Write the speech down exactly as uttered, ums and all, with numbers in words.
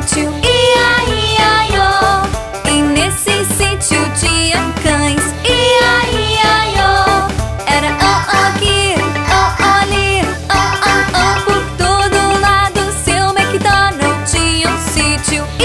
sítio, ia, ia, ió. E nesse sítio tinha cães, ia, ia, ió. Era ó, aqui, ó, ali, ó, ó, ó. Por todo lado seu MacDonald tinha um sítio.